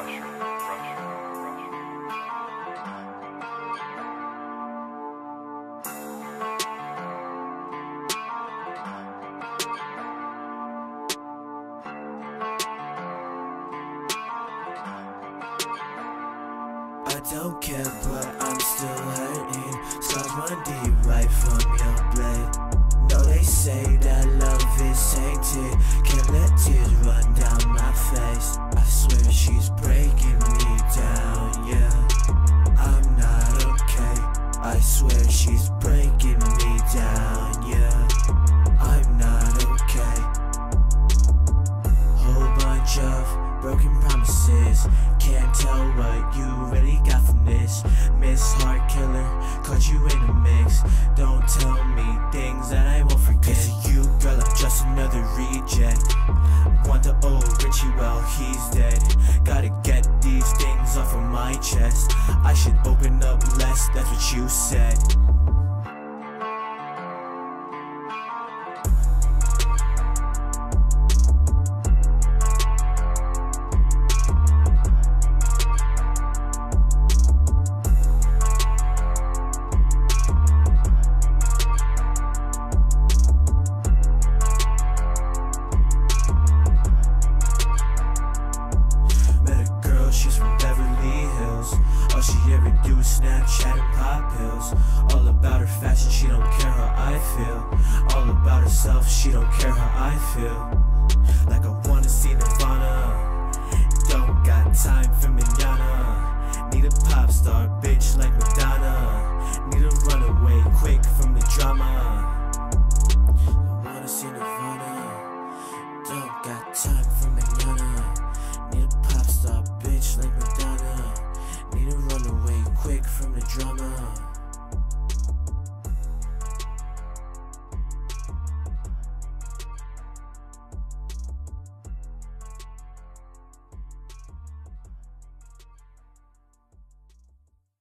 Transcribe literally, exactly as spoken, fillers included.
I don't care, but I'm still hurting. Scars run deep right from your blade. No, they say that love is tainted. Can't let tears run down my face. I swear she's breaking me down, yeah. I'm not okay. I swear she's breaking me down, yeah. I'm not okay. Whole bunch of broken promises. Can't tell what you really got from this. Miss Heart Killer, caught you in the mix. Don't tell me things that I won't forget. Cause of you, girl, I'm just another reject. Want the old Richie, well, he's dead. Gotta get these things off of my chest. I should open up less, that's what you said. All she ever do is Snapchat and pop pills. All about her fashion, she don't care how I feel. All about herself, she don't care how I feel. Like I wanna see Nirvana. Don't got time for manana. Need a pop star bitch like Madonna. Need to run away quick from the drama.